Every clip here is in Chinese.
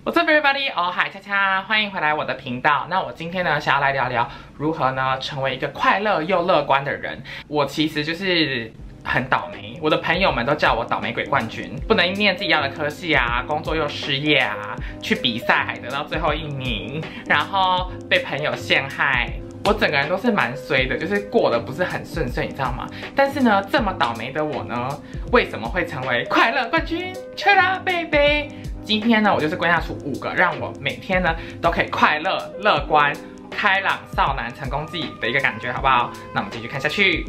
What's up, everybody？ 哦，嗨，恰恰，欢迎回来我的频道。那我今天呢，想要来聊聊如何呢成为一个快乐又乐观的人。我其实就是很倒霉，我的朋友们都叫我倒霉鬼冠军，不能念自己要的科系啊，工作又失业啊，去比赛还得到最后1名，然后被朋友陷害。我整个人都是蛮衰的，就是过得不是很顺遂，你知道吗？但是呢，这么倒霉的我呢，为什么会成为快乐冠军？去啦，贝贝！今天呢，我就是归纳出5个让我每天呢都可以快乐、乐观、开朗、少男成功记的一个感觉，好不好？那我们继续看下去。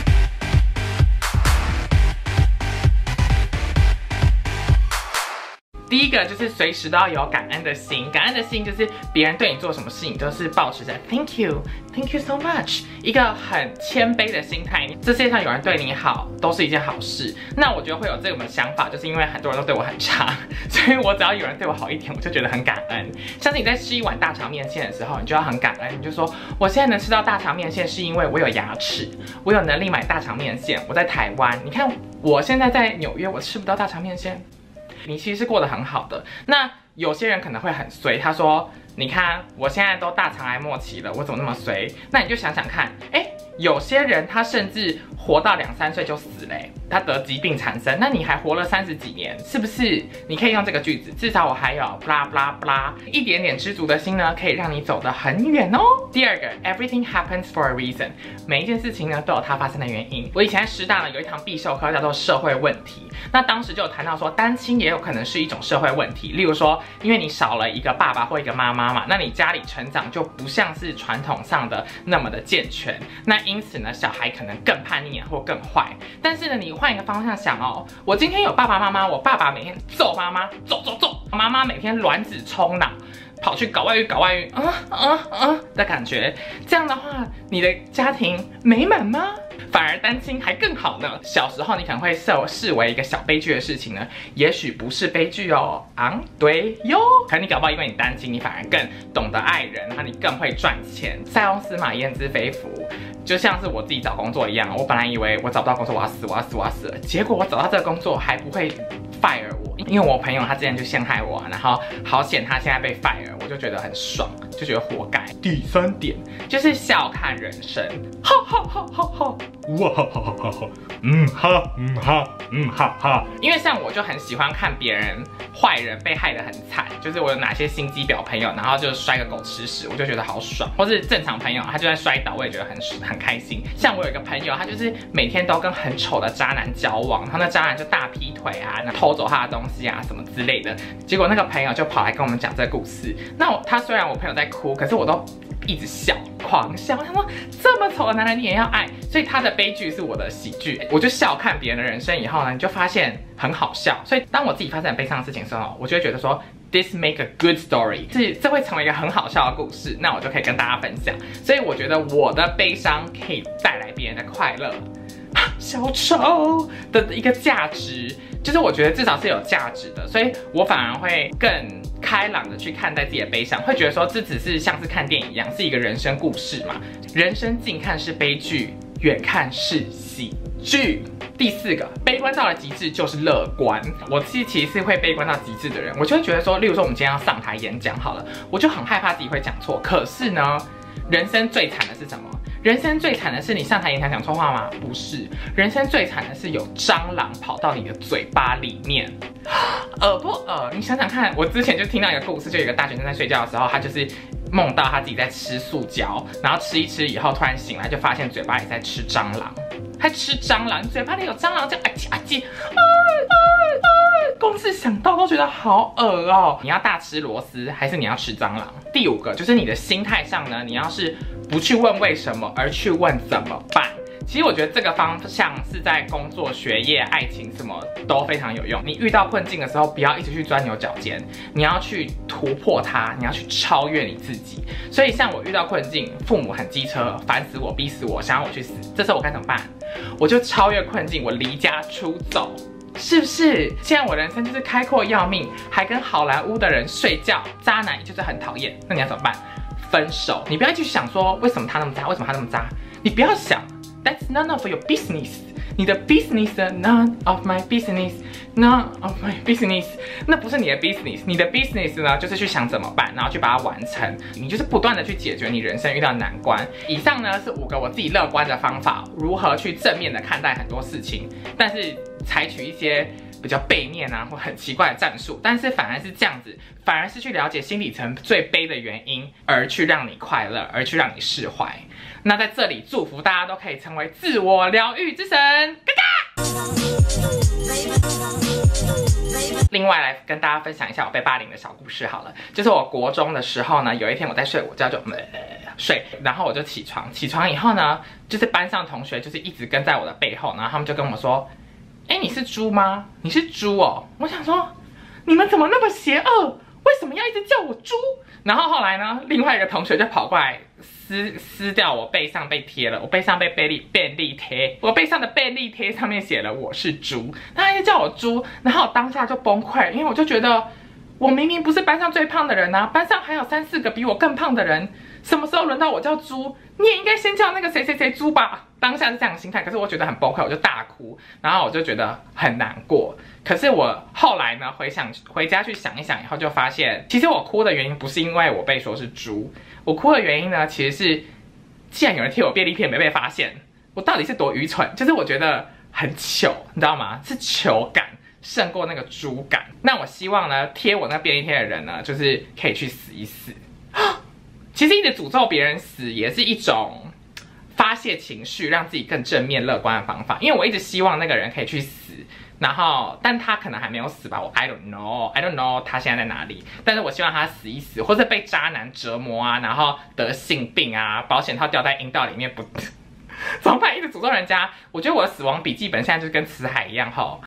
第一个就是随时都要有感恩的心，感恩的心就是别人对你做什么事情都是保持着 Thank you so much， 一个很谦卑的心态。这世界上有人对你好，都是一件好事。那我觉得会有这种想法，就是因为很多人都对我很差，所以我只要有人对我好一点，我就觉得很感恩。像是你在吃一碗大肠面线的时候，你就要很感恩，你就说我现在能吃到大肠面线，是因为我有牙齿，我有能力买大肠面线。我在台湾，你看我现在在纽约，我吃不到大肠面线。你其实是过得很好的。那有些人可能会很衰，他说：“你看我现在都大肠癌末期了，我怎么那么衰？”那你就想想看，有些人他甚至活到2、3岁就死了，他得疾病缠身，那你还活了30几年，是不是？你可以用这个句子，至少我还有 blah blah blah， 一点点知足的心呢，可以让你走得很远哦。第二个 ，everything happens for a reason， 每一件事情呢都有它发生的原因。我以前在师大呢有一堂必修课叫做社会问题，那当时就有谈到说，单亲也有可能是一种社会问题，例如说，因为你少了一个爸爸或一个妈妈嘛，那你家里成长就不像是传统上的那么的健全，那因此呢，小孩可能更叛逆或更坏。但是呢，你换一个方向想哦，我今天有爸爸妈妈，我爸爸每天揍妈妈，揍，妈妈每天卵子冲脑，跑去搞外遇的感觉，这样的话，你的家庭美满吗？反而单亲还更好呢。小时候你可能会视为一个小悲剧的事情呢，也许不是悲剧哦。对哟。可你搞不好因为你单亲，你反而更懂得爱人，然后你更会赚钱。塞翁失马焉知非福，就像是我自己找工作一样，我本来以为我找不到工作我要死了，结果我找到这个工作还不会 fire 我，因为我朋友他之前就陷害我，然后好险他现在被 fire， 我就觉得很爽，就觉得活该。第3点就是笑看人生，哇哈哈哈，因为像我就很喜欢看别人坏人被害得很惨，就是我有哪些心机婊朋友，然后就摔个狗吃屎，我就觉得好爽，或是正常朋友他就算摔倒，我也觉得很开心。像我有一个朋友，他就是每天都跟很丑的渣男交往，然后那渣男就大劈腿啊，偷走他的东西啊什么之类的，结果那个朋友就跑来跟我们讲这个故事。那他虽然我朋友在哭，可是我都一直笑，狂笑。他说这么丑的男人你也要爱，所以他的悲剧是我的喜剧。我就笑看别人的人生以后呢，你就发现很好笑。所以当我自己发生很悲伤的事情的时候，我就会觉得说 ，this make a good story， 这会成为一个很好笑的故事，那我就可以跟大家分享。所以我觉得我的悲伤可以带来别人的快乐。小丑的一个价值，就是我觉得至少是有价值的，所以我反而会更开朗的去看待自己的悲伤，会觉得说这只是像是看电影一样，是一个人生故事嘛。人生近看是悲剧，远看是喜剧。第4个，悲观到了极致就是乐观。我其实是会悲观到极致的人，我就会觉得说，例如说我们今天要上台演讲好了，我就很害怕自己会讲错。可是呢，人生最惨的是什么？人生最惨的是你上台演讲讲错话吗？不是，人生最惨的是有蟑螂跑到你的嘴巴里面，恶不恶？你想想看，我之前就听到一个故事，就有一个大学生在睡觉的时候，他就是梦到他自己在吃塑胶，然后吃一吃以后突然醒来，就发现嘴巴里在吃蟑螂，他吃蟑螂，嘴巴里有蟑螂，就光是想到都觉得好恶哦！你要大吃螺丝，还是你要吃蟑螂？第5个就是你的心态上呢，你要是不去问为什么，而去问怎么办。其实我觉得这个方向是在工作、学业、爱情什么都非常有用。你遇到困境的时候，不要一直去钻牛角尖，你要去突破它，你要去超越你自己。所以像我遇到困境，父母很机车，烦死我，逼死我，想要我去死，这时候我该怎么办？我就超越困境，我离家出走。是不是？现在我人生就是开阔要命，还跟好莱坞的人睡觉，渣男就是很讨厌。那你要怎么办？分手。你不要去想说为什么他那么渣，为什么他那么渣，你不要想 ，That's none of your business。 你的 business none of my business，none of my business， 那不是你的 business， 你的 business 呢就是去想怎么办，然后去把它完成，你就是不断的去解决你人生遇到的难关。以上呢是5个我自己乐观的方法，如何去正面的看待很多事情，但是采取一些比较背面啊或很奇怪的战术，但是反而是这样子，反而是去了解心理层最悲的原因，而去让你快乐，而去让你释怀。那在这里祝福大家都可以成为自我疗愈之神，嘎嘎！另外来跟大家分享一下我被霸凌的小故事好了，就是我国中的时候呢，有一天我在睡午觉就睡，然后我就起床以后呢，就是班上同学就是一直跟在我的背后，然后他们就跟我说，哎，你是猪吗？你是猪哦！我想说，你们怎么那么邪恶？为什么要一直叫我猪？然后后来呢，另外一个同学就跑过来撕掉我背上被贴了，我背上被便利贴，我背上的便利贴上面写了我是猪，他就叫我猪，然后我当下就崩溃，因为我就觉得我明明不是班上最胖的人啊，班上还有3、4个比我更胖的人，什么时候轮到我叫猪？你也应该先叫那个谁谁谁猪吧。当下是这样的心态，可是我觉得很崩溃，我就大哭，然后我就觉得很难过。可是我后来呢，回家去想一想以后，就发现其实我哭的原因不是因为我被说是猪，我哭的原因呢，其实是既然有人贴我便利贴没被发现，我到底是多愚蠢？就是我觉得很糗，你知道吗？是糗感胜过那个猪感。那我希望呢，贴我那便利贴的人呢，就是可以去死一死。其实一直诅咒别人死也是一种发泄情绪，让自己更正面乐观的方法。因为我一直希望那个人可以去死，然后但他可能还没有死吧，我 I don't know 他现在在哪里。但是我希望他死一死，或者被渣男折磨啊，然后得性病啊，保险套掉在阴道里面不怎么办？一直诅咒人家，我觉得我的死亡笔记本现在就是跟辞海一样吼。